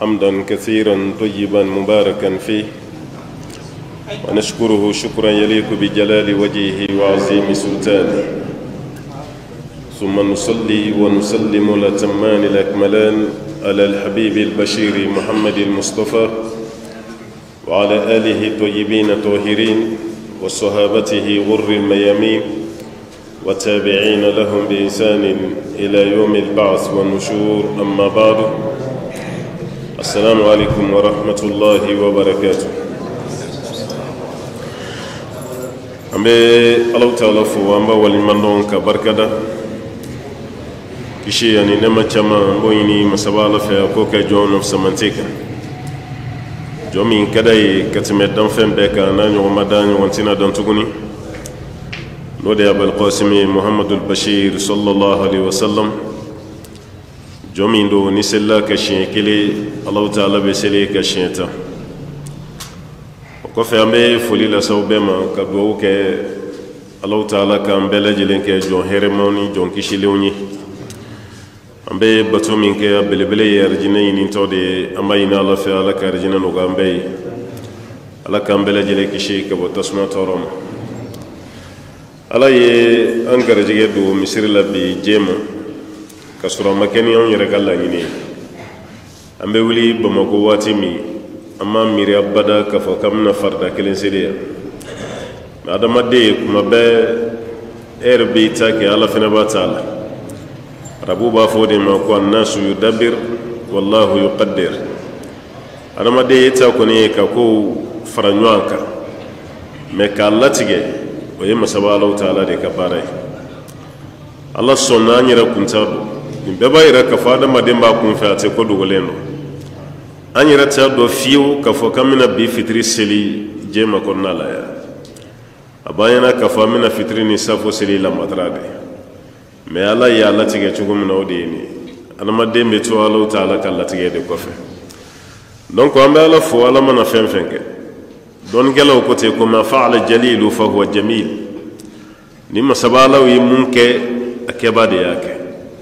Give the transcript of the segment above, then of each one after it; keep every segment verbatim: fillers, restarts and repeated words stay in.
حمدا كثيرا طيبا مباركا فيه، ونشكره شكرا يليق بجلال وجهه وعظيم سلطانه، ثم نصلي ونسلم الأتمان الأكملان على الحبيب البشير محمد المصطفى وعلى آله الطيبين الطاهرين وصحابته غر الميامين والتابعين لهم بإحسان إلى يوم البعث والنشور. أما بعد، السلام عليكم ورحمة الله وبركاته. أمي الله تعالى فو أمبا ولمنون كبركدا كشي يعني نما كما بويني مسابالة في أكوكا جون of Samantika jomin kadai katimedan fen beka na nyoma dan wantina dan tuguni no de abul qasimi muhammadul bashir sallallahu alaihi wasallam jomin do ni sella ka shekele allah taala be sele ka sheta ko fe ambe foli la sawbema ka do ke allah taala ka mbele jilen ke jo heremoni jon kishilewni ambe bato min ke belebele yarjina ni tode amayina ala fa ala ka yarjina no gambe ala kambele jele kishi ka botasma torom ala ye an garjige do misir la bi jema ka sura makeni on yere kala ni ambe wuli bamako wati mi amma miri abada ka fo kamna farda kelen sediya adama de kuma be erbi ta ke ala fina batala rabu ba fodi ma ko annasu yudabbir wallahu yuqaddir adama de yeta ko ne ka ko faranwanka me ka latige o yema sabalo taala de ka bare allah sonna nyira kunta din be bayira ka fada mademba kun fa te ko dugolendo anyira ta do fiu ka fo kamina bi fitri seli jema ko nala ya abayana ka fa mina fitri ni safo seli la matrade me ala ya latige chugum na odini anama dembe to Allah taala kan latige de ko fe donc ambe ala fo ala mana fen fenke don gelo ko te ko ma fa'ala jalil fa huwa jamil ni masabala wi munke akebade yake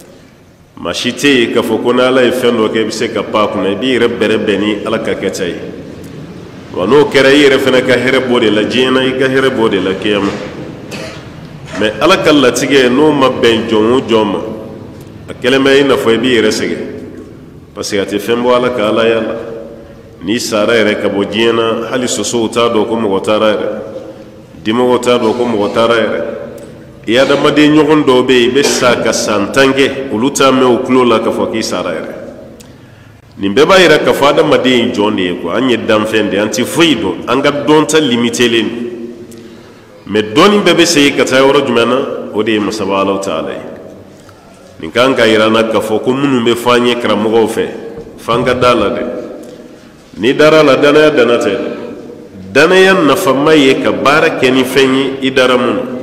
mashite ka fo ko na ala fendo ke bise ka pa ko na bi rebere beni ala ka ketay wano kere yire fena ka here bode la jina ka here bode la kiyama mais ala kala tige no mabben jomu jom akelema ina fo bi resege parce que ati fembo ala ka ala yalla ni sara ere ka bojina hali soso ta do ko mo tara ere dimo ta do ko mo tara ere ya da made nyogon do be be saka santange uluta me uklo la ka fo ki sara ere ni be bayira ka fada made jonde ko anye dam fende anti fuido anga donta limiteleni me doni bebe sey ka tayoro jumana o de masaba Allah taala ni kan ka irana ka fo ko munu be fanye kramo fe fanga dala de ni dara la dana dana te dana yan na famaye ka barake ni fenyi idara mun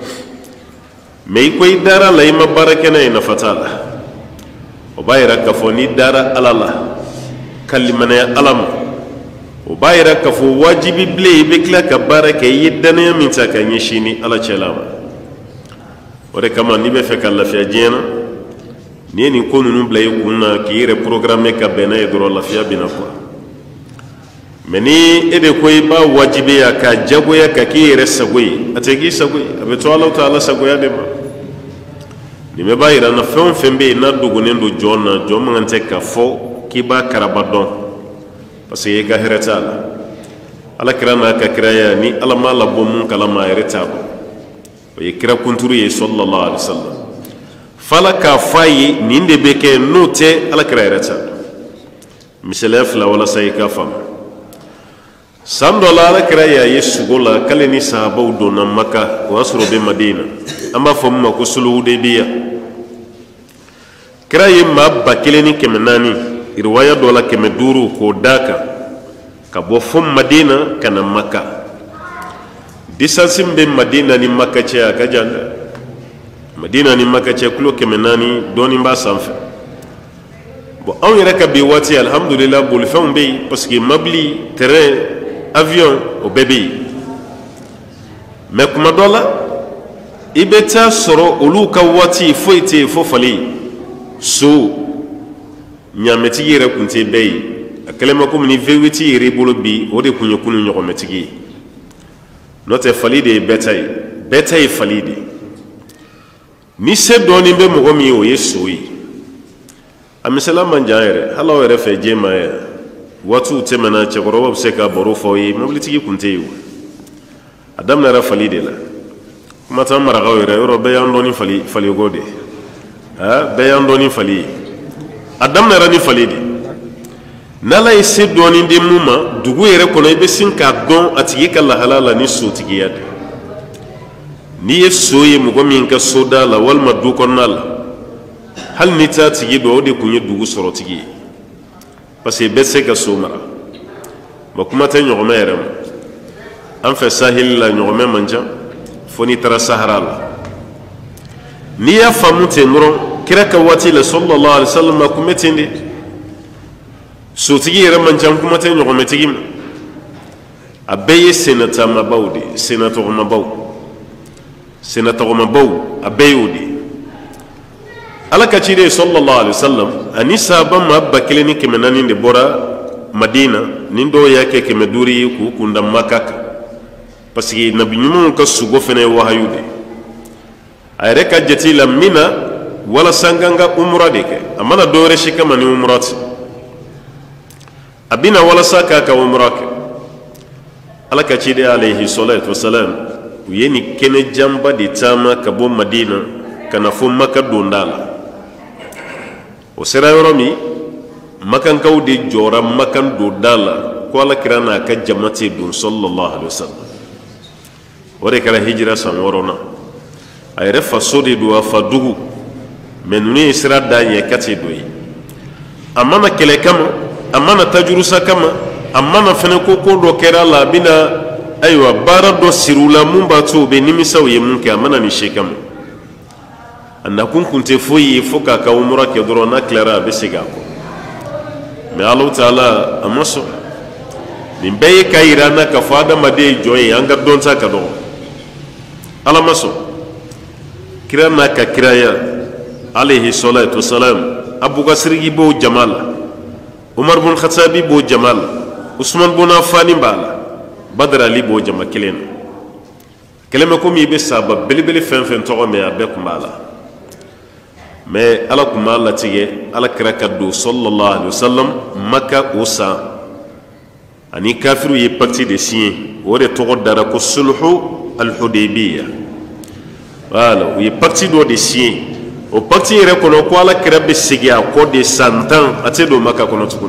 me ko idara la ima barake na ina fatala o bayira ka fo ni dara alala kalimana alama o bayira ka fo wajibi ble be kla ka barake yidana min ta kan yishini ala chelama o de kama ni be fe ka lafiya jena ni ni ko nunu ble kunna ki re programme ka bena e dro lafiya bina ko meni ede ko ba wajibi ya ka jago ya ka ki re sagoyi ategi sagoyi abe to Allah taala sagoya de ma ni me bayira na fon fembe na dugunendo jonna jomma ngante ka fo ki ba karabadon parce que ga heretala ala kirana ka kiraya ni ala mala bom kala ma heretaba o ye kira kunturu ye sallallahu alaihi wasallam fala ka fayi ni nde beke note ala kira heretala misala fla wala say ka fam sando la ala kiraya yesu gola kale ni sahaba do na makka wasro be madina amba fam ma ko sulu de biya kiraye ma bakileni kemenani riwaya dola keme duru ko daka ka bo fum madina kana makka distance be madina ni makka ce aka janda madina ni makka ce kulo keme nani doni ba sanfe bo on yere ka bi wati alhamdulillah bol fam be parce que mabli terrain avion o bébé mais kuma dola ibeta soro ulu ka wati foite fo fali so nyameti yere kunte bey kalema ko ni vewiti yiri bolo bi o de kunye kunu nyogometigi note falide betay betay falide ni se doni be mo mi o yesuyi amisala manjaere halaw ere fe jema ya watu temena chegoro se ka boro foyi mobilitigi kunteyu adam na ra falide la kuma ta mara gawere yoro be yandoni fali fali gode ha be yandoni fali adam na ra ni falide nala ise doni de muma dugu yere kono ibe sin ka don atigi kala halala ni sotigi yade ni yesoye mugo min ka soda la wal madu konnala hal ni ta tigi do de kunye dugu soro tigi parce que besse ka somara ba kuma ta nyogome yere an fa sahil la nyogome manja foni tara sahara la ni ya famu temro kira ka wati la sallallahu alaihi wasallam kuma tindi sotigi yere manjan kuma ta nyogome tigi abeye senata mabawdi senato mabaw senato mabaw abeyudi alaka chide sallallahu alaihi wasallam ani sahaba mabba keleni kemenani de bora madina nindo yake kemeduri ku kunda makaka parce que nabi nyumu ka sugo fene wahayude ayre ka jeti la mina wala sanganga umra deke amana dore shikama ni umrati abina wala saka ka umrake alaka chide alayhi salatu wassalam yeni kene jamba di tama ka bo madina kana fo maka dondala o sera yoromi makan kawde jora makan dondala ko ala kirana ka jamati dun sallallahu alaihi wasallam ore kala hijra san worona ay refa sodi do fa dugu menuni sira danye kati doyi amana kele kama amana tajurusa kama amana fene ko ko do kera la bina aywa bara do sirula mumba to be nimisa ye munke amana ni shekam anda kun kunte foyi foka ka umra ke dorona clara be siga ko me Allah taala amaso min beye kairana ka fada made joyi anga don ta ka do ala maso kirana ka kiraya alayhi salatu wassalam abu gasri bo jamal umar bin khattabi bo jamal usman bin affan bala badr ali bo jama kelen kelema ko mi be saba belebele fen fen to me abe kumala mais ala kumala tige ala kirakadu sallallahu alaihi wasallam makka usa ani kafiru ye parti de sien wore to dara ko sulhu al hudaybiyya wala ye parti do de sien o parti re ko ko ala kirabe sigia ko de santan ate do makka kono tukuni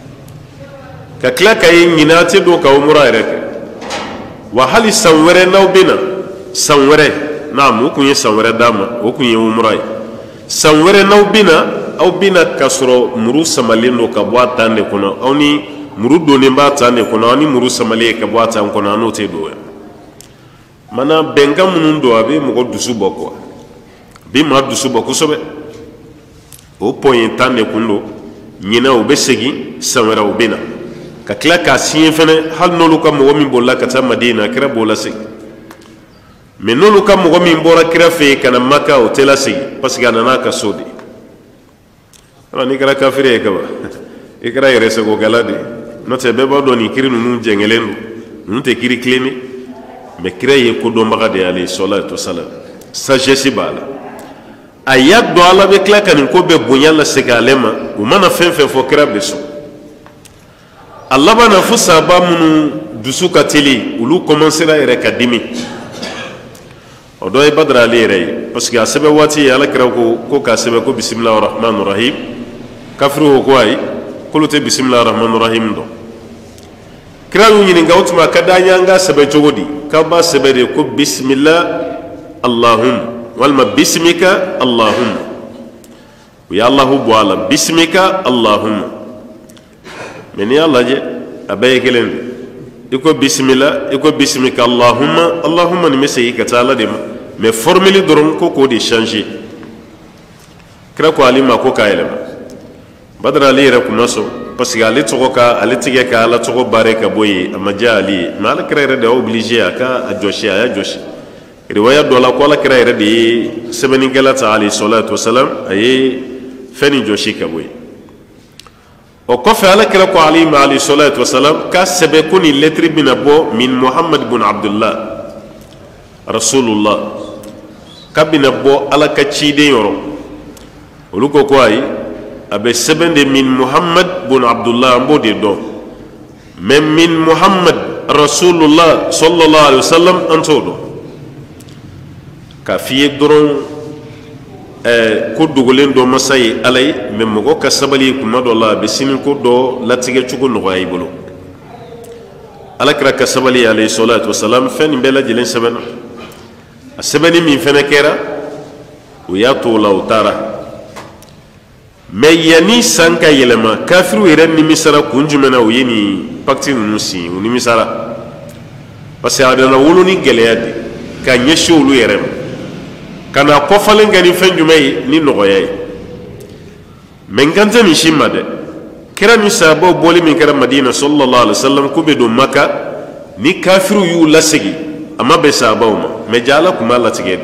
ka kla kay nyina te do ka umra reke wa hali sanwere nawbina sanwere naam kunye sanwere dama o kunye umra sanwere nawbina aw bina kasro muru samalindo ka boata ne kono awni muru do ne bata ne kono ani muru samale ka boata kono no te do mana benga munun do abe mo dusu boko bi ma dusu boko sobe o point tan ne kundo nyina o be segi sanwere o bina ka kila ka siyen fene hal nolu ka mogo min bolla ka ta madina kira bola sigi mais nolu ka mogo min bora kira fe kana maka o tela sigi parce que anana ka sodi ala ni kira kafire ka ba ikra yere se go galade no te be ba do ni kiri nunu jengelendo nunu te kiri kleni mais kira ye ko do mbaga de ali salatu wassalam sagesse bala ayat do ala be kla kan ko be bonyala segalema o mana fen fen fo kira be so Allah bana fusa ba munu dusu ka teli ulu commencera ere kadimi o do badra ali ere parce que asabe wati ala kira ko ko ka sabe ko bismillahir rahmanir rahim kafru ko ay kuluté bismillahir rahmanir rahim do kira yu ni ngawtuma kadanya nga sabe jogodi ka ba sabe de ko bismillah allahum wal ma bismika allahum ya allah bu ala bismika allahum meni Allah je abaye kelen iko bismillah iko bismika allahumma allahumma ni mesi ka taala de mais formule doron ko ko di changer kra ko alima ko ka elema badra ali ra kuma so parce que ali to ka ali tige ka ala to bare ka boyi amaja ali mal kra de obligé aka a joshi aya joshi riwaya do la ko la kra de sebeni galata ali salatu wasalam ay feni joshi ka boyi وكفى على كركو عليه عليه الصلاة والسلام كسبكوني اللتر بن أبو من محمد بن عبد الله رسول الله كبن أبو على كتشيدين يورو ولوكو كواي أبي سبن من محمد بن عبد الله أمبو دي دو من من محمد رسول الله صلى الله عليه وسلم أنتودو كفي درون ko dogolen do masay alay men mogo ka sabali kuma do la be sinin ko do latige cugo no ay bolo ala kra ka sabali alayhi salatu wassalam fen bela jilen sabana asabani min fena kera o ya to lautara me yani sanka yelema kafiru eren ni misara kunjumena o yeni pakti nusi o ni misara parce adana woloni geleyade ka nyesho lu yerem kana kofalen gani fen jumay ni nogoyay men ganta ni shimma de kira ni sabo boli min kira madina sallallahu alaihi wasallam kube do makka ni kafiru yu lasigi amma be sabo ma me jala kuma latige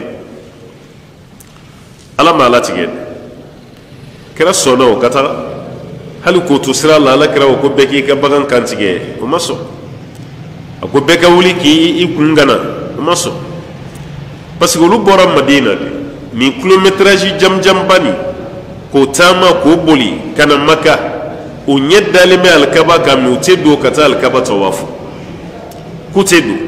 ala ma latige kira sono kata halu ko to sira la la kira ko beki ka bagan kantige o maso ko beka wuli ki ikungana o maso parce que lu bora madina ni kilométrage jam jam bani ko tama ko boli kana maka o nyedale me alkaba kam o tedo kata alkaba tawafu ku tedo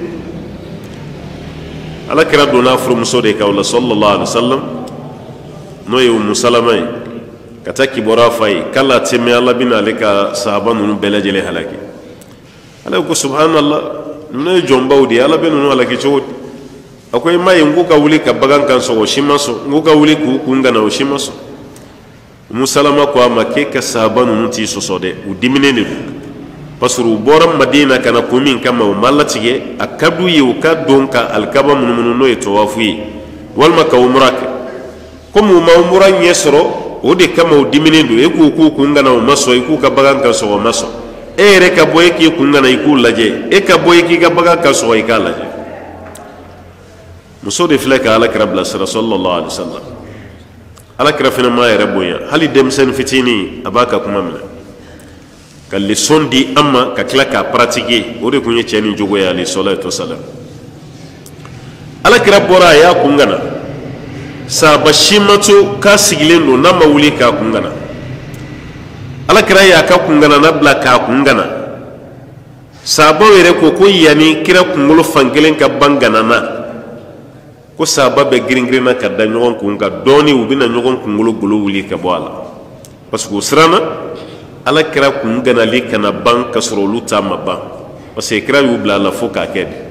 ala kira dona furu musode ka wala sallallahu alaihi wasallam no yu musalamai kata ki bora fay kala teme ala bin alika sahaba nunu belajele halaki ala ko subhanallah no jomba udi ala benu alaki chodi akwai mai nguka wuli ka bagan kan so shimaso nguka wuli ku kunga na shimaso musalama ko amake ka sabanu nuti so sode u dimine ne pasuru boram madina kana kumin kama o mallatige akadu yu ka donka alkaba mununu no eto wafi wal maka umrake komu ma umra nyesro o de kama o dimine do e ku ku kunga na maso e ku ka bagan kan so maso e re ka boye ki kunga na iku laje e ka boye ki ka bagan kan so e ka laje muso de filɛ ka alakira bilasira sallallahu alaihi wasallam alakira fana ma yɛrɛ bonya hali denmisɛnnin fitinin a b'a ka kuma minɛ ka leçon di an ma ka tila k'a pratiquer o de kun ye cɛ ni jogo ye alayhi salatu wasalam alakira bɔra a y'a kun gana sahaba si ma to k'a sigilen don n'a ma wuli k'a kun gana alakira y'a ka kun gana n'a bila k'a kun gana sahabaw yɛrɛ ko ko yanni kira kunkolo fankelen ka ban gana na ko sahaba bɛ girin-girinna ka da ɲɔgɔn kun ka dɔɔni u bɛna ɲɔgɔn kunkolo golo wuli ka bɔ a la parce que o siranna ala kira kun ganali kana ban ka sɔrɔ olu ta ma ban parce que kira y'u bila a la fo k'a kɛ de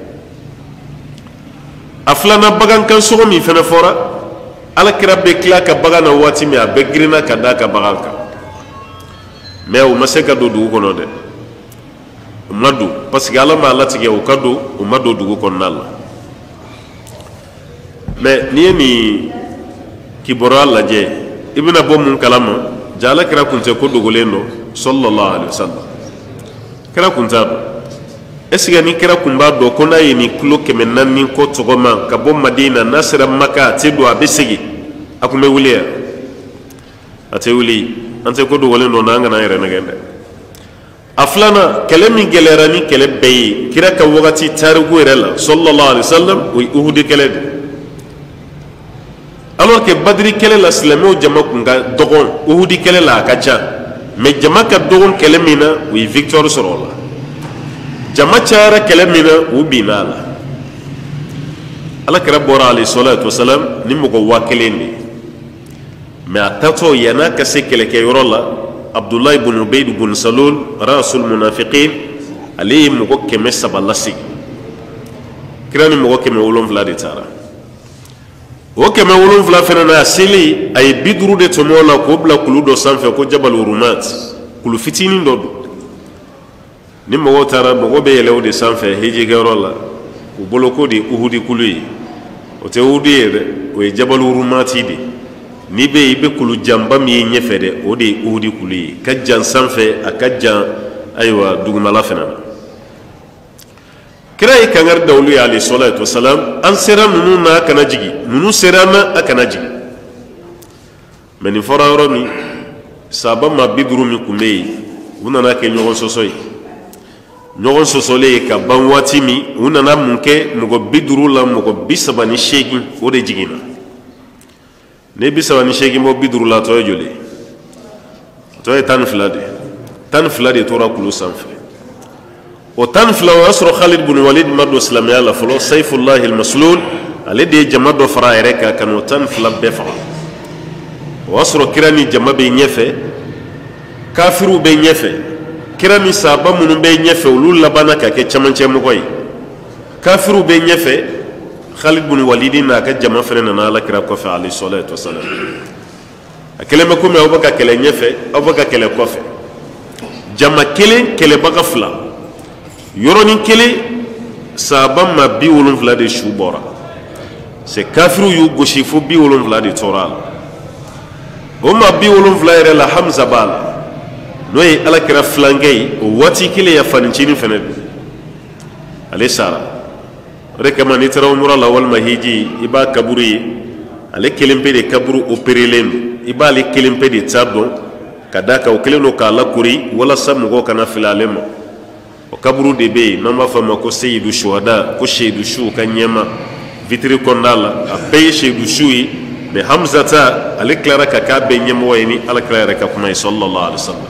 a filanan bagankan sogo min fana fɔra ala kira bɛ tila ka bagan na waati min a bɛ girinna ka da a ka bagan kan mais o ma se ka don dugu kɔnɔ dɛ o ma don parce que ala m'a latigɛ o ka don o ma don dugu kɔnɔna la mais n'i ye nin kibaruya lajɛ i bɛna bɔ mun kalama ja ala kira kun tɛ ko dogolen don sallallahu alaihi wasallam kira kun t'a dɔn est ce que ni kira kun b'a dɔn ko n'a ye nin kilo kɛmɛ naani ko tɔgɔma ka bɔ madina n'a sera maka a tɛ don a bɛ segin a kun bɛ wuli yan a tɛ wuli an tɛ ko dogolen don n'an kana an yɛrɛ nɛgɛn dɛ a filanan kɛlɛ min gɛlɛyara ni kɛlɛ bɛɛ ye kira ka wagati tariku yɛrɛ la sallallahu alaihi wasallam o ye uhudi kɛlɛ de alors que badri kɛlɛ la silamɛw jama kun ka dɔgɔn uhudi kɛlɛ la a ka ca mais jama ka dɔgɔn kɛlɛ min na u ye victoire sɔrɔ o la jama cayara kɛlɛ min na u binna a la ala kɛra bɔra alayhi salatu wasalam ni mɔgɔ waa kelen de mais a tatɔ yan'a ka se kɛlɛkɛyɔrɔ la abdulahi ibn ubayd ibn salul rasul munafiqin ale ye mɔgɔ kɛmɛ saba lasigi kira ni mɔgɔ kɛmɛ wolonfila de taara o kɛmɛ wolonfila fana na a seli a ye bi duuru de tɔmɔ o la k'o bila kulu dɔ sanfɛ ko jabal urumat kulu fitinin dɔ don ni mɔgɔw taara mɔgɔ bɛ yɛlɛ o de sanfɛ hijikɛyɔrɔ la u bolo ko de ye uhudi kulu ye o tɛ uhudi ye dɛ o ye jabal urumati de n'i bɛ yen i bɛ kulu janba min ye ɲɛfɛ dɛ o de ye uhudi kulu ye ka jan sanfɛ a ka jan ayiwa dugumala fana na kira ye kangari da olu ye alayhi salatu wasalam an sera ninnu na a kana jigi ninnu sera na a kana jigi mais nin fɔra yɔrɔ min sahaba ma bi duuru min tun bɛ yen unana ke ɲɔgɔn sɔsɔ ye ɲɔgɔn sɔsɔlen ka ban waati min u nana mun kɛ mɔgɔ bi duuru la mɔgɔ bi saba ni seegin o de jiginna ne bi saba ni seegin bɔ bi duuru la tɔ ye joli tɔ ye tan ni fila de tan ni fila de tora kulu sanfɛ o tan ni fila o y'a sɔrɔ Khalid bin Walid ma don silamɛya la fɔlɔ Sayfullahi al-Maslul ale de ye jama dɔ fara a yɛrɛ kan ka n'o tan ni fila bɛɛ faga o y'a sɔrɔ kira ni jama bɛ ɲɛfɛ kafiriw bɛ ɲɛfɛ kira ni sahaba minnu bɛ ɲɛfɛ olu labanna ka kɛ camancɛmɔgɔ ye kafiriw bɛ ɲɛfɛ Khalid bin Walid n'a ka jama fana nana alakira kɔfɛ alayhi salatu wasalam a kɛlen bɛ komi aw bɛ ka kɛlɛ ɲɛfɛ aw bɛ ka kɛlɛ kɔfɛ jama kelen kɛlɛbaga fila yɔrɔnin kelen sahaba ma bi wolonfila de su bɔra c'est kafiriw y'u gosi fo bi wolonfila de tora a la o ma bi wolonfila yɛrɛ la Hamza b'a la n'o ye alakira filankɛ ye o waati kelen ya fanicinin fana don ale sara o de kama n'i taara umura la walima hiji i b'a kaburu ye ale kelen pe de kaburu opérelen don i b'ale kelen pe de ta dɔn ka da kan o kelen don k'a lakori walasa mɔgɔw kana fili ale ma o kaburu de bɛ yen n'an b'a fɔ a ma ko seyidu shuhada ko seyidu su ka ɲɛma vitiri kɔnɔna la a bɛɛ ye seyidu su ye mais Hamza ta ale tilara ka k'a bɛɛ ɲɛmɔgɔ ye ni alakira yɛrɛ ka kuma ye sallallahu alaihi wa sallam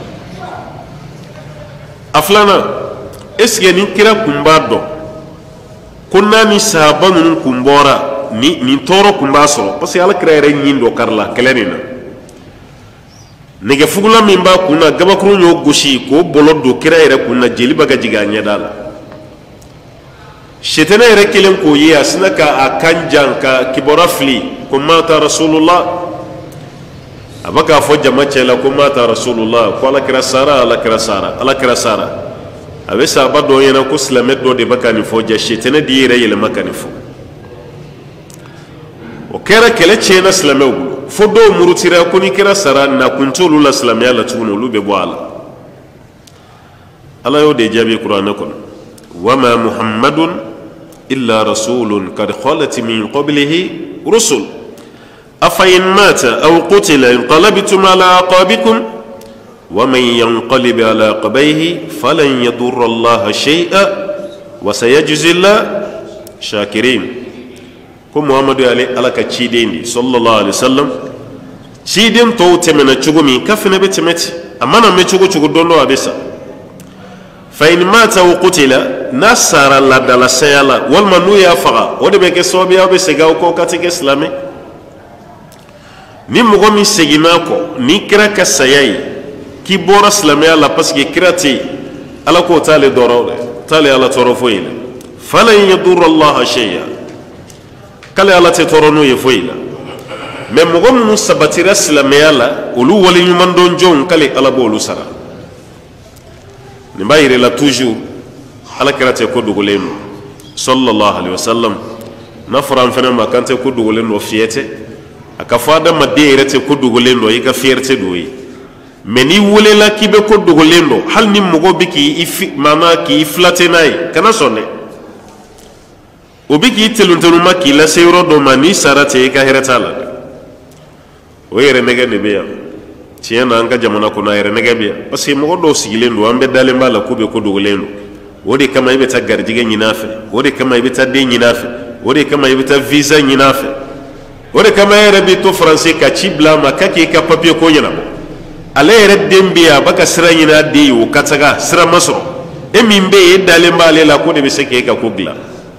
a filanan est-ce que ni kira kun b'a dɔn ko n'a ni sahaba ninnu kun bɔra ni nin tɔɔrɔ kun b'a sɔrɔ parce que alakira yɛrɛ ɲin dɔ karila kɛlɛ nin na nɛgɛfugula min b'a kun na gabakuru y'o gosi k'o bɔlɔ don kira yɛrɛ kun na jeli bɛ ka jigin a ɲɛda la sitana yɛrɛ kelen k'o ye a sina ka a kan jan ka kibaruya fili ko mata rasulullah a bɛ k'a fɔ jama cɛ la ko mata rasulullah ko alakira sara alakira sara alakira sara a bɛ sahaba dɔ ɲɛna ko silamɛ dɔ de bɛ ka nin fɔ ja sitana de yɛrɛ yɛlɛma ka nin fɔ o kɛra kɛlɛ tiɲɛna silamɛw bolo fo dɔw murutira ko ni kira sara nakun t'olu la silamɛya la tuguni olu bɛ bɔ a la ala y'o de jaabi kuranɛ kɔnɔ wama muhammadun illa rasulun kad khalat min qablihi rusul afain mata aw qutila inqalabtum ala aqabikum ومن ينقلب على عقبيه فلن يضر الله شيئا وسيجزي الله شاكرين ko muhammadu ale ala ka ciden di sallallahu alaihi wasallam ciden tɔw tɛmɛna cogo min ka fana bɛ tɛmɛ ten a mana mɛn cogo cogo don dɔ a bɛ sa fa in mata wa qutila n'a sara ladalasaya la walima n'u y'a faga o de bɛ kɛ sababu ye aw bɛ segin aw kɔ ka tɛ kɛ silamɛ ni mɔgɔ min seginna kɔ ni kira ka saya ye k'i bɔra silamɛya la parce que kira tɛ yen ala k'o t'ale dɔrɔn dɛ t'ale ala tɔɔrɔ foyi la falan yadurra allaha shay'a k'ale ala tɛ tɔɔrɔ n'o ye foyi la mais mɔgɔ minnu sabatira silamɛya la olu waleɲumandɔn jɔnw k'ale ala b'olu sara nin b'a yira la toujours ala kira tɛ ko dogolen don sallallahu alaihi wasallam n'a fɔra an fana ma k'an tɛ ko dogolen don fiyɛ tɛ a ka fɔ adamaden yɛrɛ tɛ ko dogolen don i ka fierté don ye mais n'i welela k'i bɛ ko dogolen don hali ni mɔgɔ bɛ k'i maana k'i filate n'a ye kana sɔn dɛ o bɛ k'i telonteloma k'i lase yɔrɔ dɔ ma n'i sara ten i ka hɛrɛ t'a la dɛ o yɛrɛ nɛgɛ de bɛ yan tiɲɛ na an ka jamana kɔnɔ a yɛrɛ nɛgɛ bɛ yan parce que mɔgɔ dɔw sigilen don an bɛɛ dalen b'a la k'u bɛ ko dogolen don o de kama i bɛ taa garijɛgɛ ɲini a fɛ o de kama i bɛ taa den ɲini a fɛ o de kama i bɛ taa visa ɲini a fɛ o de kama e yɛrɛ bɛ to faransi ka ci bila a ma k'a k'i ka papiye ko ɲɛnabɔ ale yɛrɛ den bɛ yen a bɛ ka sira ɲini a den ye o ka taga sira ma sɔrɔ e min bɛ yen e dalen b'ale la ko de bɛ se k'e ka ko dilan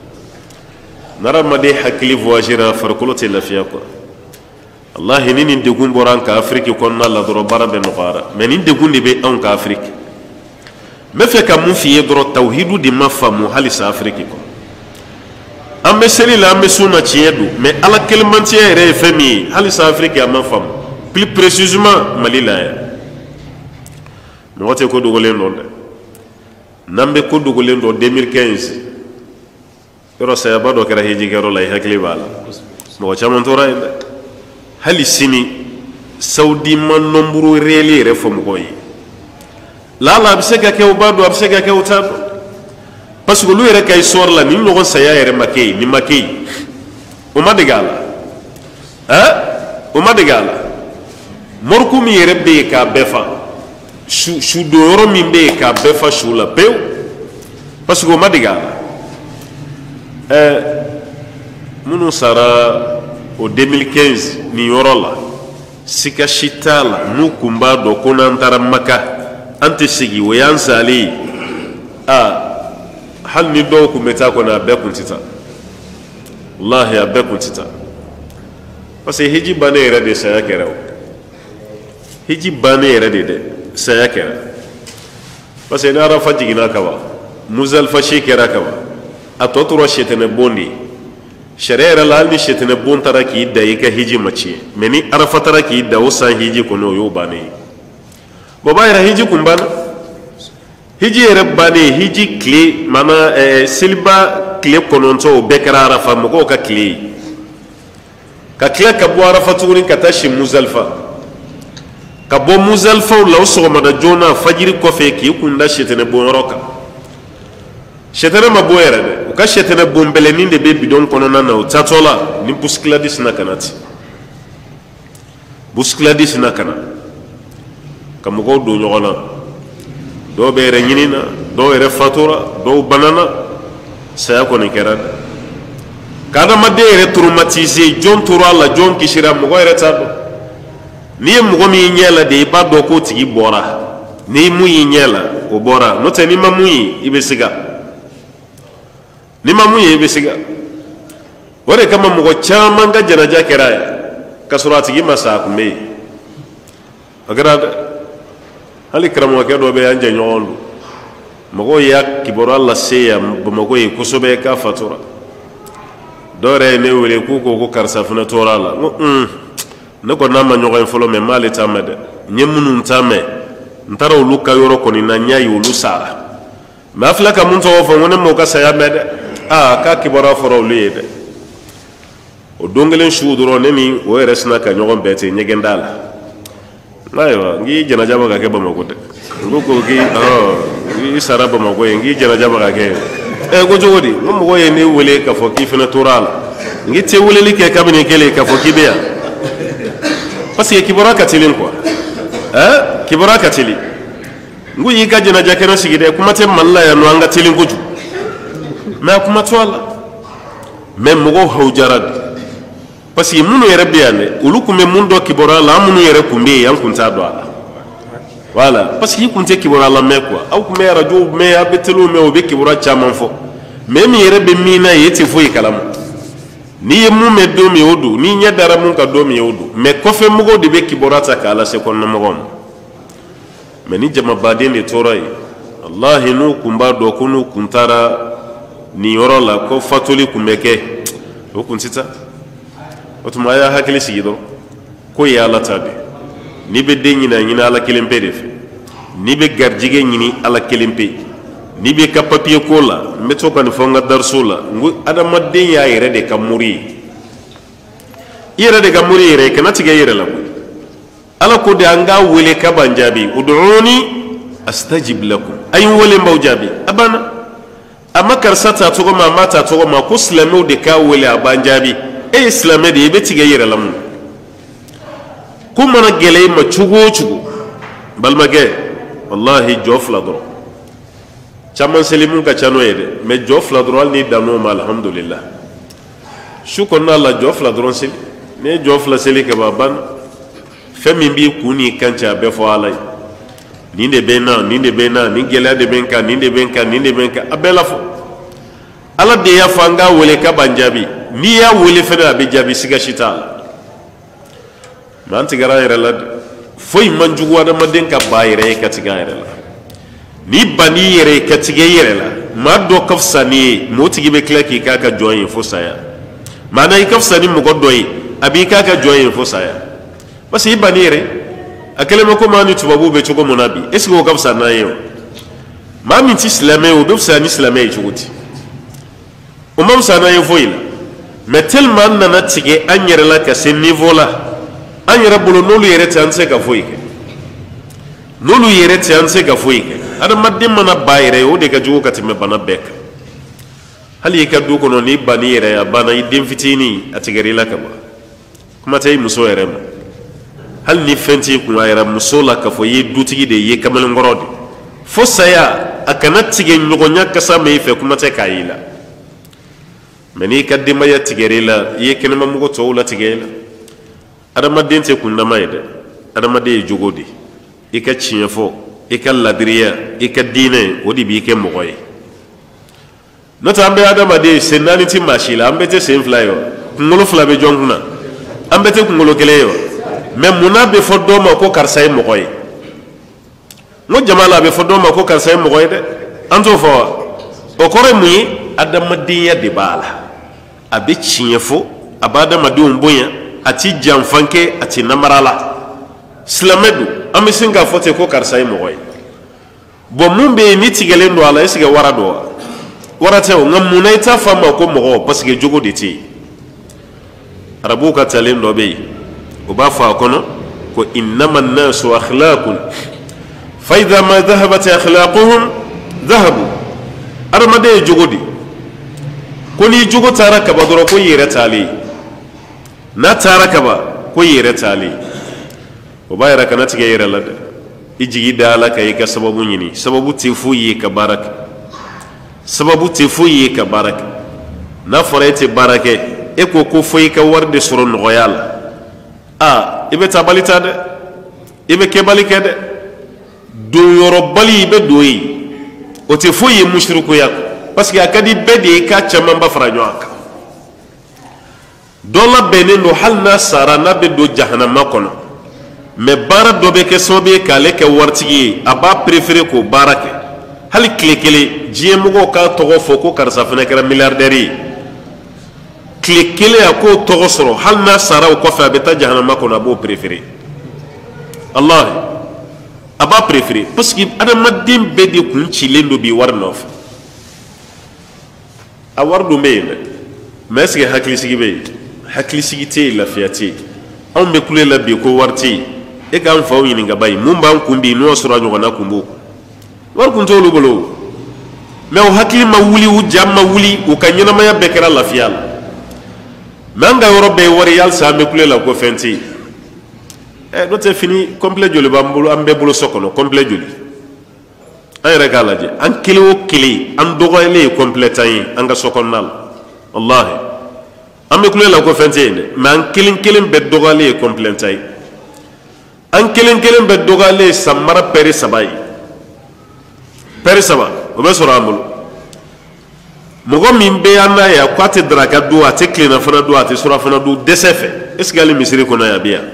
n'adamaden hakili voyagera farikolo tɛ lafiya quoi wallahi ni nin degun bɔra an ka afiriki kɔnɔna la dɔrɔn baara bɛ nɔgɔyara mais nin degun de bɛ anw ka afiriki n bɛ fɛ ka mun f'i ye dɔrɔn tawhidu de ma faamu halisa afiriki kɔnɔ an bɛ seli la an bɛ sun na tiɲɛ don mais ala kelimantiya yɛrɛ ye fɛn min ye halisa afiriki a ma faamu plus précisément mali la yan mɔgɔ tɛ ko dogolen dɔn dɛ n'an bɛ ko dogolen dɔn deux mille quinze yɔrɔ sayaba dɔ kɛra hijikɛyɔrɔ la i hakili b'a la mɔgɔ caman tora yen dɛ hali sini saudi ma nɔnburu réel yɛrɛ fɔ mɔgɔw ye lala a bɛ se ka kɛ o b'a dɔn a bɛ se ka kɛ o t'a dɔn parce que olu yɛrɛ ka histoire la ni ɲɔgɔn saya yɛrɛ ma kɛ yen nin ma kɛ yen o ma dege a la hein o ma dege a la mɔriku min yɛrɛ bɛ yen k'a bɛɛ fa su su do yoro min be ka be fa su la peu parce que o madiga euh munu sara o deux mille quinze ni yoro la sika shitala nu kumba do konantara maka ante sigi o yansali a hal ni do ku meta ko na be kuntita wallahi a be kuntita parce que hiji bane yere de saya kera hiji bane yere de de saya kera parce que na rafa jigina kawa muzal fashi kera kawa atotoro shetene bondi sharia la ni shetene bon taraki da yika hiji machi meni arafa taraki da usan hiji kono yo bane bo bayra hiji kumbana hiji yere bane hiji kle mana eh, silba kle kononto bekara arafa mo ka kle ka kle ka bo arafa turin ka tashi muzalfa ka bo muzalfa law so ma da jona fajiri ko fe ki kunda shetene bon roka shetene ma bo yere de o ka shetene bon beleni de be bidon kono na o tatola ni buskladis na kanati buskladis na kana kam go do nyogona do be re nyinina do re fatura do banana saya ko ni keran kada ma de re traumatiser jon tura la jon kishira mo go re tado ni mo go mi nyela de ba do ko tigi bora ni mu yi nyela o bora no te ni ma mu yi ibe siga ni ma mu yi ibe siga wore kama mo go chama nga janaja keraya kasurati gi masa ku me agara hali kramo ke do be anje nyolu mo go ya kiboro alla seya mo go yi kusobe ka fatura dore ne wele ku ko ko karsa funa torala mm ne ko nama nyogo folo me male tamade nyemunu ntame ntara uluka yoro ko ni na nyai ulusara ma aflaka munto ofo ngone mo ka saya mede a ka kibora foro luyede o dongelen shuduro ne mi o resna ka nyogo bete nyegendala aywa ngi jana jaba ka ke ba mako de ngoko gi oh ngi saraba mako ngi jana jaba ka ke e go jogodi mo mo ye ne wele ka fo ki fina toral ngi te wele li ke kabine kele ka fo ki beya parce que kibora ka tilin quoi eh kibora ka tili ngu yi ka jana jakena sigide kuma te malla ya no anga tilin goju ma kuma to alla même mo go hawjarad parce que munu yere biyane ulu kume mundo kibora la munu yere kumbe yan kunta do ala voilà parce que kunte kibora la me quoi au kume radio me abetelu me obe kibora chaman fo même yere be mina yeti fo ikalam ni mu me do mi odu ni nya dara mun ka do mi odu me kofe mugo de be kibora ta kala se kon mo me ni jama badin de toray allah nu kumba do kunu kuntara ni yorola ko fatuli kumeke o kuntita otuma ya hakili sigido ko ya la tabi ni be de nyina nyina ala kelempe def ni be garjige nyini ala kelempe ni be ka papier ko la meto kan fonga darsula ngu adama de ya yere de kamuri yere de kamuri yere kana tige yere la ala ko de anga wele ka banjabi ud'uni astajib lakum ay wele mbawjabi abana amakar sata to ma mata to ma ko islamu de ka wele abanjabi e islamé de be tige yere lamu kuma na gele ma chugo chugo balmage wallahi jofla do chaman selimun ka chano yede me jofla do ni dano ma alhamdulillah shukonna la jofla do sel ne jofla seli ka baban femi bi kuni kancha be fo alay ni de bena ni de bena ni gele de benka ni de benka ni de benka abela fo ala de ya fanga wele ka banjabi ni ya wele fena be jabi siga shita man tigara yere la foy manjugo ada maden ka bayre ka tiga yere la ni bani yere ka tiga yere la ma do kafsani moti gibe klaki ka ka joyin fo saya mana i kafsani mo godoyi abi ka ka joyin fo saya basi i bani yere akele mako mani tubabu be chugo monabi esko ko kafsana yo ma min ti islamé o do fsani islamé chuguti o mam sana yo foila mais tellement nana tige anyere la ka ce niveau là anyere bolo nolu yere tanse ka foike nolu yere tanse ka foike ada madde mana bayre o de ka jugo katime bana bek hali ka du kono ni bani yere ya bana idin fitini atigari la ka ba kuma tay muso yere ma hal ni fenti kun ayra musola ka fo ye dutigi de ye kamalen gorodi fo saya akana tige nyogonya kasa me fe kuma te kayila meni kadima ya tigerela ye kenema mugo to la tigela adama dente kun na mayde adama de jogodi e ka chiefo e ka ladriya e ka dine wodi bi ke mogoy nota ambe adama de senani ti mashila ambe te sen flyo ngolo fla be jongna ambe te ngolo keleyo même muna be foddo ma ko karsay mogoy no jamala be foddo ma ko karsay mogoy de anto fo o kore muy adama diya de bala abe chiefo abada madu mboya ati jamfanke ati namarala slamedu amisinga fote ko karsay mogoy bo mumbe ni tigelendo ala esiga warado warate o ngamuna ita fama ko mogo parce que jogo de ti arabu ka talendo be o ba fa kono ko innama an-nasu akhlaqun fa idha ma dhahabat akhlaquhum dhahabu armade jogo di ko ni jogo taraka badoro ko yere tali na taraka ba ko yere tali o ba yara kana tige yere lada ijigi dala kay ka sababu nyini sababu tifu yi ka baraka sababu tifu yi ka baraka na forete barake e ko ko foyi ka warde soro noyal a ibe tabalita de ibe kebalike de do yoro bali be doyi o tifu yi mushriku yak parce que akadi bede ka chama ba faraño aka dola benendo halna sara na be do jahannama kono mais bara do be ke sobe ka le ke wartigi aba préférer ko barake hal klekele jiye mugo ka togo foko karsa fene kera milliardaire klekele ako togo soro halna sara ko fa beta jahannama kono abo préférer allah aba préférer parce que adama dim be de kun chilendo bi warnof a wardu meyne mais est-ce que hakli sigi be hakli sigi te la fiati on be kule la bi ko warti e kan faw yini ngabay mumba kumbi no sura nyogo na kumbu war kun tolu bolo mais o hakli ma wuli u jamma wuli u kanyina ma ya bekera la fial manga eurobe wari yal sa me kule la ko fenti e do te fini complet joli bambulu ambe bulu sokono complet joli ay regala je an kili o kili an dogoyle completay anga sokonnal wallahi ambe kule la ko fenti ne mais an kilin kilin be dogoyle completay an kilin kilin be dogoyle samara peri sabay peri saba o be soro amul mogo min be anna ya kwate draka do ate klina fana do ate sura fana do desefe esgali misiri ko na ya biya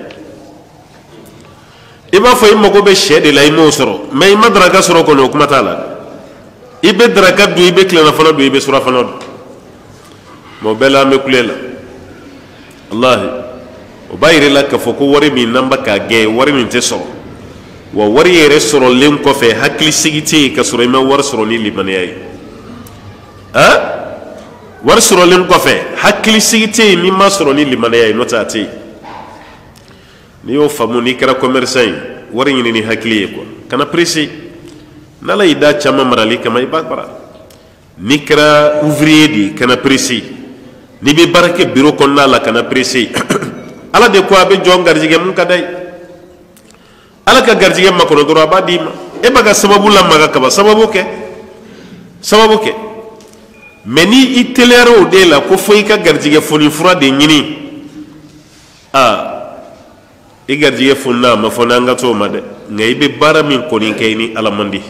iba fo imako be shede la imo soro mais ima draka soro ko no kuma tala ibe draka do ibe klina fana do ibe sura fana do mo bela me kulela wallahi o bayre la ka fo ko wari min namba ka ge wari min te soro wa wari yere soro len ko fe hakli sigiti ka soro ima war soro ni libaniyai ha war soro len ko fe hakli sigiti mi ma soro ni libaniyai notati ni yo famu ni kara commerçant wari ni ni hakli ko kana presi nala ida chama marali kama ibakbara ni kara ouvrier di kana presi ni be barake bureau kon la kana presi ala de ko abe jongar jige mun kadai ala ka garjige makono doro abadima e baga sababu la maga kaba sababu ke sababu ke meni itelero de la ko foi ka garjige foni fura de nyini a e garjige funna ma fona ngato made ngay be bara min ko ni kayni ala mandi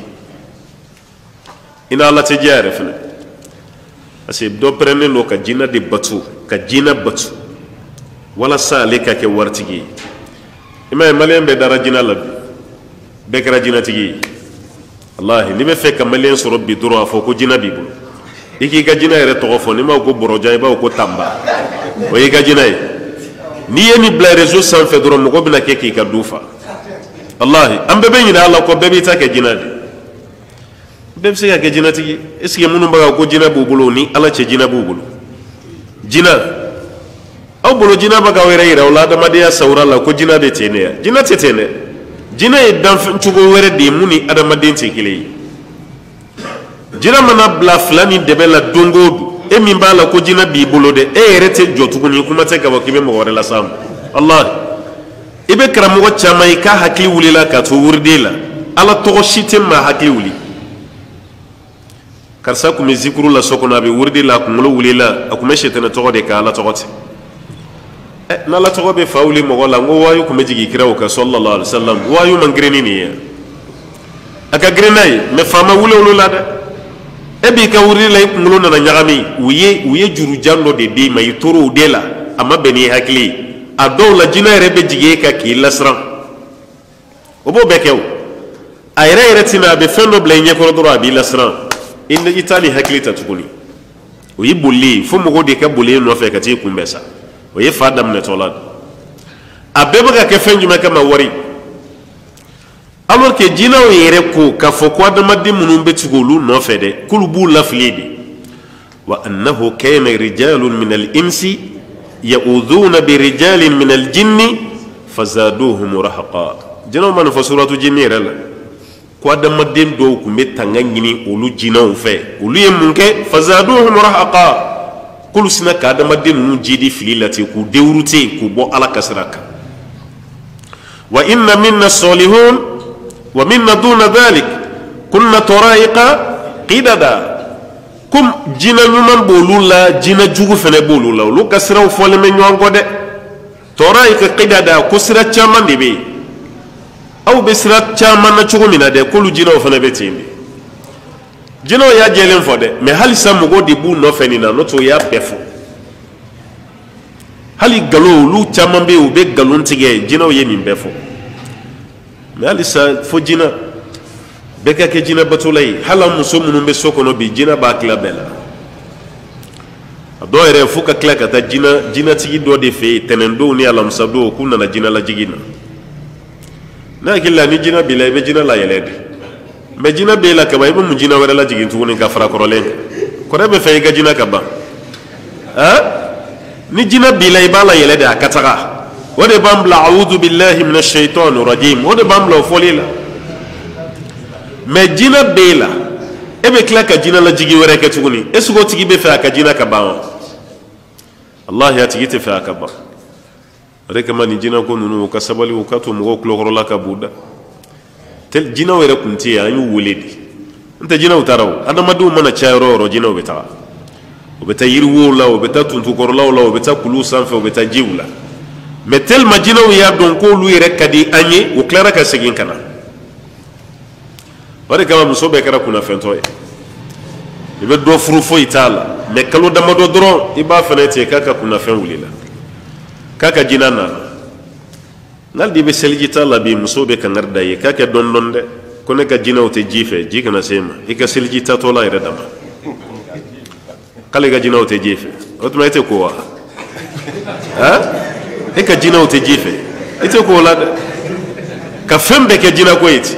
ina ala tejare fene asib do prene lo ka jina de batu ka jina batu wala salika ke wartigi ima malien be dara jina la be kara jina tigi wallahi ni be fe ka malien so robbi duro afo ko jina bi bulu iki ka jina ere to fo ni ma ko boroja ba ko tamba o yi ka jina ni yeni bla réseau sans fait duro mo ko bina ke ki ka dufa wallahi am be be ni Allah ko be bi ta ke jina de be se ka ke jina tigi est ce que munu ba ko jina bu bulu ni ala che jina bu bulu jina aw bolo jina baga were ira wala dama de ya sawra la ko jina be tene ya jina tetene jina e dan chugo were de muni adama den tikile jina mana bla flani de bela dongodu e min bala ko jina bi bolo de e rete jotu ni kuma te ka wakibe mo wore la sam allah ibe karamogo chama ika hakli wulila ka to wurdila ala to shite ma hakli wuli karsa kuma zikru la sokona be wurdila kumulu wulila akuma shetana to de ka ala to gote na la to be fawli mo wala ngo wayu kuma jigi kirawo ka sallallahu alaihi wasallam wayu mangreni ni aka grenay me fama wululu la de ebi ka wurdila kumulu na nyagami uye uye juru jando de de may toro de la amma beni hakli ado la jina rebe jige ka ki lasran obo bekew ayre ayre tina be fendo blenye ko doro abi lasran inda itali hakli ta tukuni o yibuli fo mo de ka buli no fe ka ti kumbesa o ye fadam ne tolad abeba ka ke fenju me kama wari alors que jina o yere ko ka fo ko adama di munum be tugolu no fe de kulubu laflidi wa annahu kana rijalun min al-insi يؤذون برجال من الجن فزادوهم رهقا جنو من فسورة الجن رلا كوادا مدين دو كمبي تانغانيني اولو جنو في اولو يمونكي فزادوهم رهقا كل سنة كادا مدين نجيدي فليلتي كو ديوروتي كو بو على كسراك وإن منا الصالحون ومنا دون ذلك كنا طرائق قددا comme jina nyuman bolula jina jugu fene bolula lu kasra o fole men nyongo de tora ika qidada kusra chaman de be aw besra chaman na chugo mina de kulu jina o fene betindi jina ya jelen fode me hali samugo de bu no feni na no to ya befo hali galo lu chaman be o be galon tige jina o yemi befo me hali sa fo jina beka ke jina batulay hala muso munum be sokono bi jina ba kla bela do ere fuka kla kata jina jina tigi do de fe tenendo ni alam sado kunna na jina la jigina na kila ni jina bila be jina la yelede me jina be la ka ba mu jina wala la jigin tuni ka fara korolen ko rebe fe ga jina ka ba ha ni jina bila ba la yelede akataka wode bambla a'udhu billahi minash shaitanir rajim wode bambla folila mais jina bela ebe kila ka jina la jigi were ke tuguni esugo tigi be fa ka jina ka ba Allah ya tigi te fa ka ba reka mani jina ko nunu ka sabali o ka to mo ko la ka buda tel jina were kunti ayu wuledi nta jina utaraw adama du mana chayro ro jina obeta obeta yirwo la obeta tuntu ko la la obeta kulu sanfe obeta jiwla mais tel ma jina ya don ko lu yere kadi anye o klara ka segin kana wari kama muso be kara kuna fento e ibe do furu fo itala me kalo dama do dron iba fenete kaka kuna fen wulila kaka jinana ngal di be seljita la bi muso be kan garda ye kaka don don de ko ne ka jina o te jife jika na sema ika seljita to la ire dama kale ga jina o te jife o tuma ite ko wa ha ika jina o te jife ite ko la ka fembe ke jina ko ite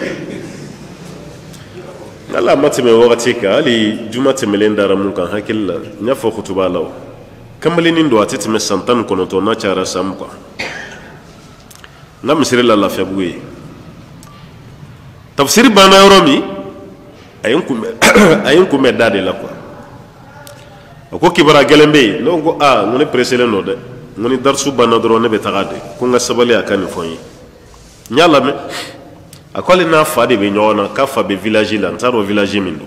Allah matime wakati ka ali juma temelenda ramun kan hakilla nya fo khutuba law kamalinin do atete me santan kono to na cara samko ngam sire la la febwe tafsir bana romi ayun kum ayun kum dade la ko ko kibara gelembe no go a ngone presele no de ngoni darsu bana dro ne be tagade ko nga sabale akani fonyi nyala me akole na fade be nyona ka fa be village la ntaro village mindo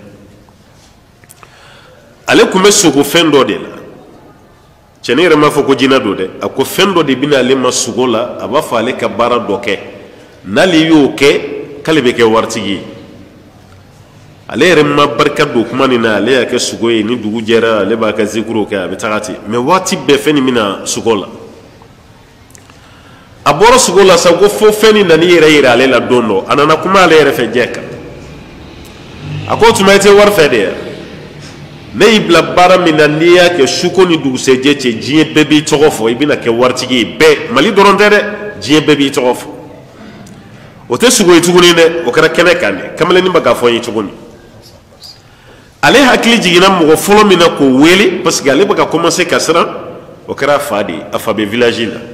ale kume sugo fendo de la chenere ma foko jina do de ako fendo de bina le masugola aba fa ale ka bara doke nali yo ke kale be ke wartigi ale remma barka do kuma ni na ale ya ke sugo e ni dugu jera ale ba ka zikuro ka be tagati me wati be feni mina sugola aboro sugola sa go fo feni na ni yere yere ale la dondo anana kuma ale yere fe jeka ako tumaite war fede ne ibla bara minania ke shuko ni dugu seje che jie bebi togofo ibina ke wartigi be mali doronte de jie bebi togofo o te sugo ituguni ne o kara kene kane kamale ni baga fo yituguni ale hakili jigina mo folo mina ko weli parce que ale baga commencer kasra o kara fadi afabe village la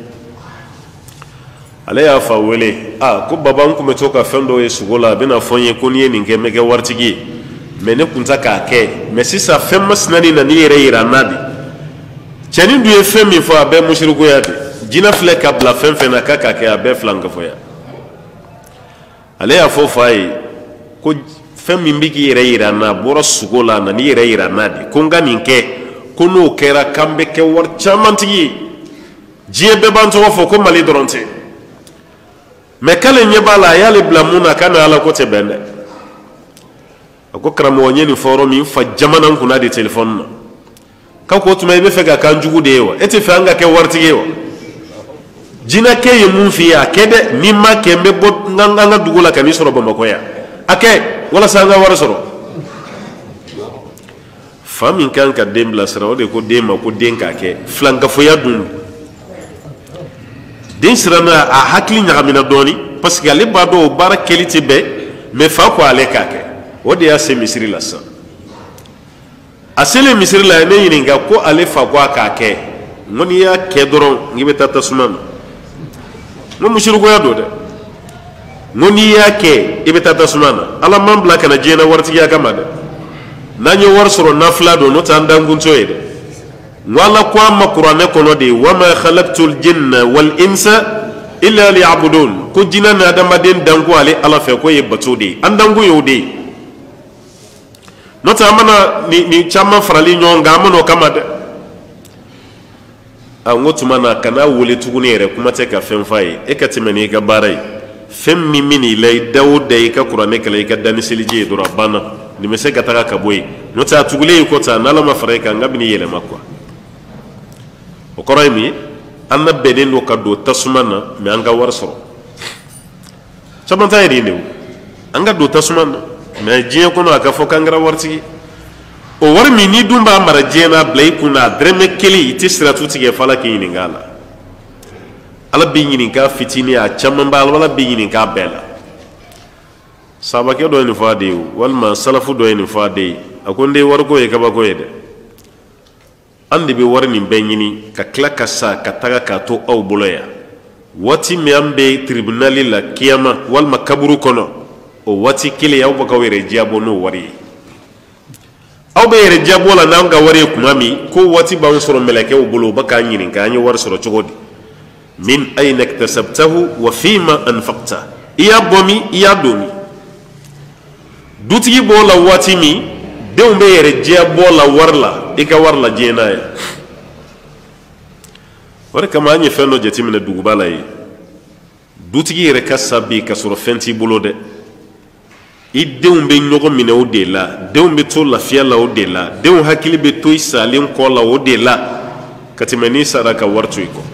ale ya fa wele ah ko baban ku metoka fendo ye sugola bena fonye ko ni ninge mege wartigi mene kunta ka ke mais si ça fait masnani na ni yere yira nadi chani du ye femi fo abe mushriku yati jina filɛ ka bila fɛn fɛn na k'a ka kɛ a bɛɛ filankafoya ale y'a fɔ fa ye ko fɛn min bɛ k'i yɛrɛ yira n na bɔra sogo la a nana i yɛrɛ yira n na de ko n ka nin kɛ ko n'o kɛra k'an bɛ kɛ wari camantigi ye diɲɛ bɛɛ b'an tɔgɔ fɔ ko mali dɔrɔn tɛ mɛ k'ale ɲɛ b'a la a y'ale bila mun na k'a ni ala ko tɛ bɛn dɛ a ko karamɔgɔ n ye nin fɔ yɔrɔ min fa jamana n kunna de telefɔni na k'a ko tuma i bɛ fɛ ka k'an jugu de ye wa e tɛ fɛ an ka kɛ waritigi ye wa jinɛkɛ ye mun f'i ye a kɛ dɛ n'i ma kɛ n bɛ bɔ n ka dugu la ka n'i sɔrɔ bamakɔ yan a kɛ walasa an ka wari sɔrɔ fa min kan ka den bilasira o de ko den ma ko den k'a kɛ filankafoya dun den siranna a hakili ɲagamina dɔɔni parce que ale b'a dɔn o baara kɛli tɛ bɛn mɛ fa ko ale k'a kɛ o de y'a se misiri la sisan a selen misiri la ne ɲininka ko ale fa ko a k'a kɛ n ko n'i y'a kɛ dɔrɔn n'i bɛ taa tasuma na n ko misirikoya don dɛ n ko n'i y'a kɛ i bɛ taa tasuma na ala man bila ka na diɲɛ na waritigiya kama dɛ n'an ye wari sɔrɔ nafila don n'o tɛ an dankuntɔ ye dɛ n ko ala ko an ma kuranɛ kɔnɔ de wa ma khalaqtul jinna wal insa illa liya'budun ko jinɛ ni adamaden danko ale ala fɛ ko ye bato de ye an danko y'o de ye n'o tɛ an mana ni caman farali ɲɔgɔn kan an mana o kama dɛ a n ko tuma na kana wele tuguni yɛrɛ kuma tɛ ka fɛn f'a ye e ka tɛmɛ n'i ka baara ye fɛn min bɛ n'i la i da o da i ka kuranɛ kɛlɛ i ka da ni seliji ye dɔrɔn a banna nin bɛ se ka taga ka bɔ yen n'o tɛ a tugulen kɔ tan n'ala ma fara i kan n ka bɛ n'i yɛlɛma kuwa o kɔrɔ ye min ye an na bɛnnen don ka don tasuma na mɛ an ka wari sɔrɔ caman ta ye nin de o an ka don tasuma na mɛ diɲɛ kɔnɔ a ka fɔ k'an kɛra waritigi o wari min n'i dun b'a mara diɲɛ na bila i kun na a dɛrɛmɛ kelen i tɛ siratu tigɛ f'a la k'i ɲininka a la ala b'i ɲininka fitinin a caman b'a la ala b'i ɲininka bɛɛ la sabakɛ dɔ ye nin fɔ a de ye walima salafu dɔ ye nin fɔ a de ye a ko n den wariko ye kabako ye dɛ an de bɛ wari nin bɛɛ ɲini ka tila ka sa ka taga k'a to aw bolo yan waati min an bɛ tiribinali la kiyama walima kaburu kɔnɔ o waati kelen aw bɛ k'aw yɛrɛ jabɔ n'o wari ye aw bɛ yɛrɛ jabɔ la n'an ka wari ye tuma min ko waati b'an sɔrɔ mɛlɛkɛw bolo u bɛ k'an ɲininka an ye wari sɔrɔ cogo di min ayna iktasabtahu wa fima anfaqta i y'a bɔ min i y'a don min dutigi b'o la waati min denw bɛ yɛrɛ jabɔ la wari la i ka wari la diɲɛ n'a ye o de kama an ye fɛn dɔ jateminɛ duguba la ye dutigi yɛrɛ ka sa bi ka sɔrɔ fɛn t'i bolo dɛ i denw bɛ ɲɔgɔn minɛ o de la denw bɛ to lafiya la o de la denw hakili bɛ to i salen kɔ la o de la ka tɛmɛ n'i sara ka wari to i kɔ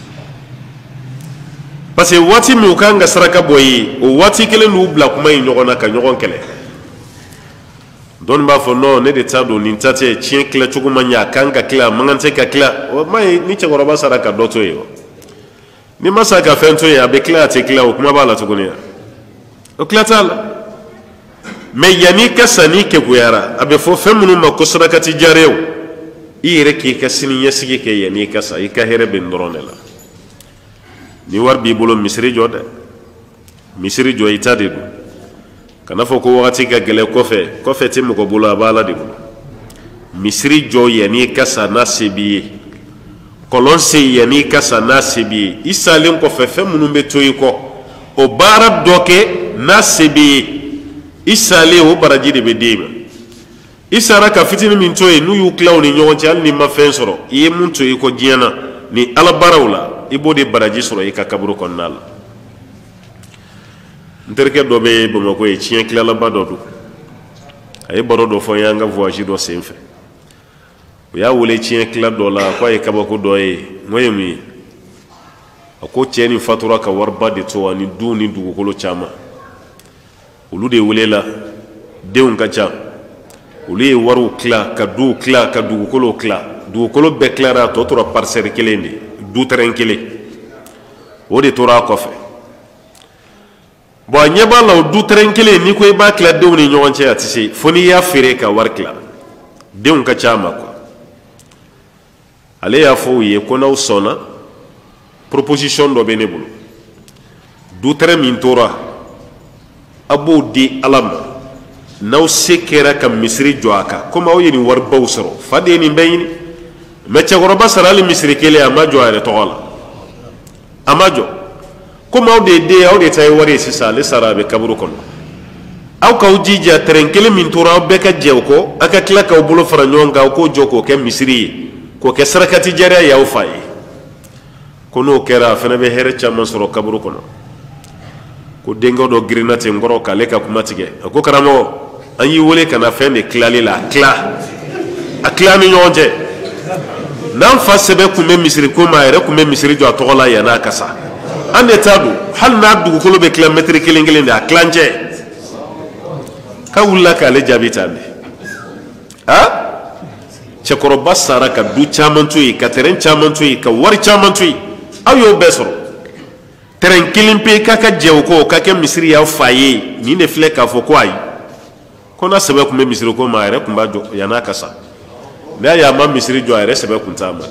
parce que waati min u kan ka saraka bɔ ye o waati kelen n'u bila kuma in ɲɔgɔn na ka ɲɔgɔn kɛlɛ dɔɔni b'a fɔ non ne de ta don nin ta tɛ tiɲɛ tila cogo ma ɲɛ a kan ka tila a man kan tɛ ka tila o ma ye ni cɛkɔrɔba sara ka dɔ to yen ni ma sa ka fɛn to yen a bɛ tila a tɛ tila o kuma b'a la tuguni o tila t'a la mɛ yanni ka sa n'i kekuyara a bɛ fɔ fɛn minnu ma ko sarakati jariyaw i yɛrɛ k'i ka sini ɲɛsigi kɛ yanni ka sa i ka hɛrɛ bɛ nin dɔrɔn de la ni wari b'i bolo misiri jɔ dɛ misiri jɔ i ta de don kana fɔ ko wagati ka gɛlɛ kɔfɛ kɔfɛ tɛ mɔgɔ bolo a b'a la de bolo misiri jɔ yanni ka sa n'a se b'i ye kɔlɔn se yanni ka sa n'a se b'i ye i salen kɔfɛ fɛn minnu bɛ to i kɔ o baara dɔ kɛ n'a se b'i ye i salen o baraji de bɛ d'e ma i sara ka fitinin min to yen n'u y'u tila u ni ɲɔgɔn cɛ hali n'i ma fɛn sɔrɔ i ye mun to i kɔ diɲɛ na ni ala baaraw la i b'o de baraji sɔrɔ i ka kaburu kɔnɔna la n terikɛ dɔ bɛ bamakɔ ye tiɲɛ tilalaba dɔ don a ye baro dɔ fɔ n ye an ka voyage dɔ sen fɛ u y'a wele tiɲɛ tila dɔ la k'a ye kabako dɔ ye n ko ye mun ye a ko cɛ nin fatura ka wariba de to ani du ni dugukolo caman olu de welela denw ka ca olu ye wariw tila ka duw tila ka dugukolo tila dugukolo bɛɛ tilara a tɔ tora parcelle kelen de du terrain kelen o de tora a kɔfɛ bon a ɲɛ b'a la o du terrain kelen n'i ko i b'a tila denw ni ɲɔgɔn cɛ a tɛ se fo n'i y'a feere ka wari tila denw ka ca a ma quoi ale y'a fɔ u ye ko n'aw sɔnna proposition dɔ bɛ ne bolo du terrain min tora a b'o di ala ma n'aw se kɛra ka misiri jɔ a kan komi aw ye nin waribaw sɔrɔ fa de ye nin bɛɛ ɲini mɛ cɛkɔrɔba sara hali misiri kelen a ma jɔ a yɛrɛ tɔgɔ la amajo comme aw de de aw de tay wari sisa le sarabe kaburu kono aw ka ujija terenkele min tora be ka jew ko aka kila ka bulo fara nyonga ko joko ke misri ko ke sarakati jara yaw fay kono kera fana be here chama soro kaburu kono ko dengo do grinate ngoro ka le ka kumatige ko karamo ayi wole kana fende klali la kla akla mi nyonje nan fa sebe kume misri ko ma ere kume misri jo atola ya na kasa ande tadu hal na du ko be kilometre kilingile nda klanje ka wulla ka le jabitande ha chekoro basara ka du chamantu yi ka teren chamantu yi ka war chamantu yi ayo besoro teren kilimpe kaka jew ko kaka misri ya faye ni ne fle ka fo ko ay kona sebe kume misri ko ma ere kumba jo ya na kasa na ya ma misri jo ere sebe kunta ma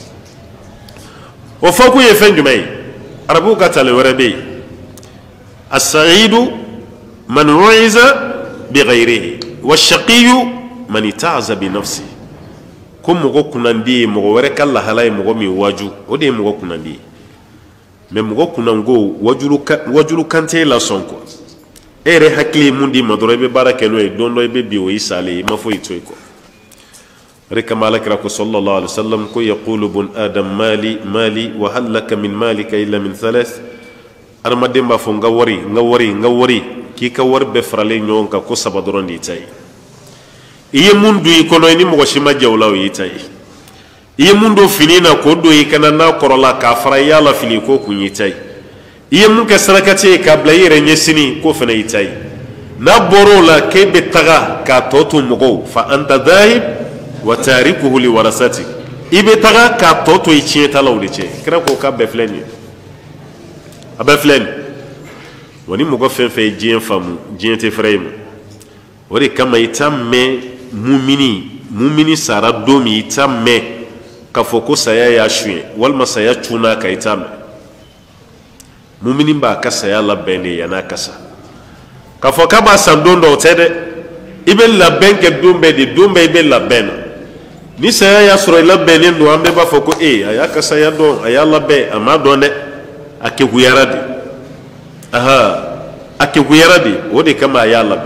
o fo ku ye fen jumay arabu ka tale warabe as-sa'idu man wa'iza bighayrihi wash-shaqiyyu man ta'aza bi nafsi ko mogo kunandi mogo were kala halay mogo mi waju o de mogo kunandi me mogo kunango wajulu wajulu kante la sonko ere hakli mundi madoro be barakelo e dondo be biwo isale ma fo itoyko reka malakra ko sallallahu alaihi wasallam ko yaqulu bun adam mali mali wa hal lak min malika illa min thalath arma demba fo ngawari ngawari ngawari ki ka war be frale nyonka ko sabadoro ndi tay iye mundu ikono ni mo shima jawlaw yitai iye mundu finina ko do ikana na korola ka fara yala fili ko kunyitai iye mun ka sarakati ka blayire nyesini ko fana yitai na borola ke betaga ka totu mugo fa anta dhahib wa tarikuhu li warasati ibe taga ka totu ichieta lawdiche kra ko ka be fleni abe fleni woni mugo fenfe jien famu jien te frame wori kama itamme mumini mumini sara domi itamme kafoko saya ya shwe wal masaya tuna ka itamme mumini ba kasa ya labene ya nakasa kafoka ba sandondo tede ibe labenke dumbe di dumbe ibe labena ni saya ya soro labene ndo ambe ba foko e aya kasa ya do aya labe amadone ake guyaradi aha ake guyaradi wodi kama ya labe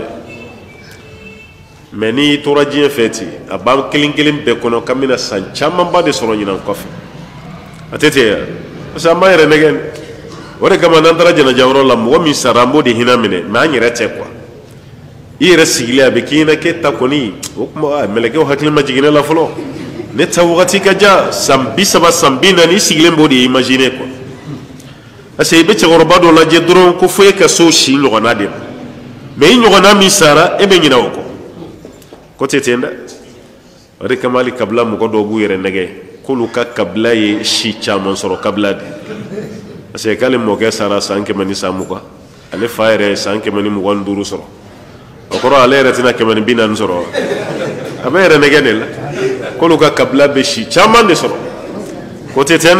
meni tora jien feti abam kilin kilin be kono kamina san chamman ba de soro nyina kofi atete sa mayre negen wore kama nan dara jana jawro lam wo mi sarambo de hinamine ma nyire te kwa ire sigile be kina ke ta koni o kuma meleke o hakil majigine la folo ne ta wati ka ja sambi saba sambina ni sigile mbodi imagine quoi ase be che gorba do la je dron ko foye ka so shi ngona de me ngona mi sara e be nyina ko kote tenda wari kamali kabla mu ko do bu yere nege kulu ka kabla ye shi chaman soro kabla de ase kale mo ke sara sanke mani samuka ale faire sanke mani mu gon duru soro okoro ale retina ke mani binan soro abere nege nela kulu ka kabla be shi chaman de soro kote tenda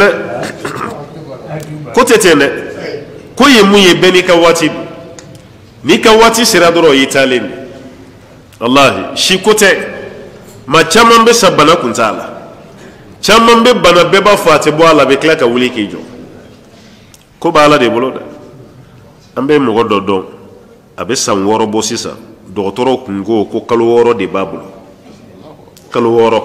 kote tenda ko ye mu ye beni ka wati ni ka wati sira doro yitaleni Allah shi kote ma chaman be sabana kuntala chaman be bana be ba fati bo ala be klaka wuli ke jo ko bala de boloda ambe mo godo do abe san woro bo sisa doktoro kungo ko kalo woro de babulo kalo woro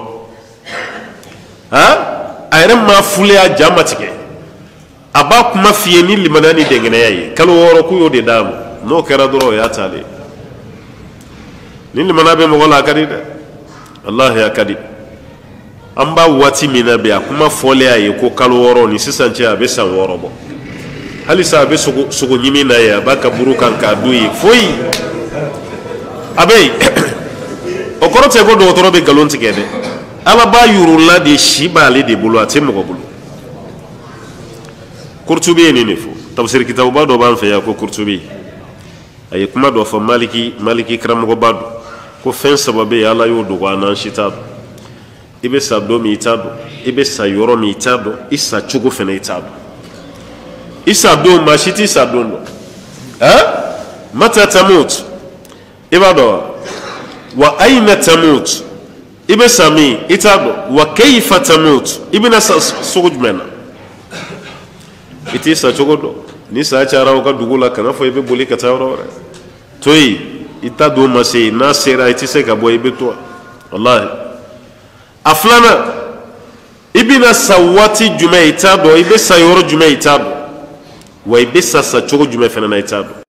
ha ayre ma fule a jamatike aba kuma fiye ni limanani dengene yayi kalo woro ku yo de damu no kera doro ya tale nini manabe mogola kadi de Allah ya kadi amba wati minabe akuma fole ayi ko kalo woro ni sisanche abe san woro bo halisa abe sugo sugo nyimi na ya baka burukan ka duyi foi abe okorote go do torobe galonti kede ala ba yurulla de shibali de bulu atemo go bulu kurtubi ni nifo tafsir kitabu ba do ban fe ya ko kurtubi ayi kuma do fa maliki maliki kram go badu ko fen sababe ala yo do wana shita ibe sa do mi itado ibe sa yoro mi itado isa chugo fene itado isa do mashiti sa dondo ha mata tamut ibado wa aina tamut ibe sami itado wa kayfa tamut ibna sujmana iti sa cogo dɔ ni sa cayara ka dugu la kana fɔ i bɛ boli ka taa yɔrɔ wɛrɛ to yen i ta don ma se n'a sera i tɛ se ka bɔ i bɛ to wallahi a filanan i bɛna sa waati jumɛn i t'a dɔn i bɛ sa yɔrɔ jumɛn i t'a dɔn wa i bɛ sa sa cogo jumɛn fana na i t'a dɔn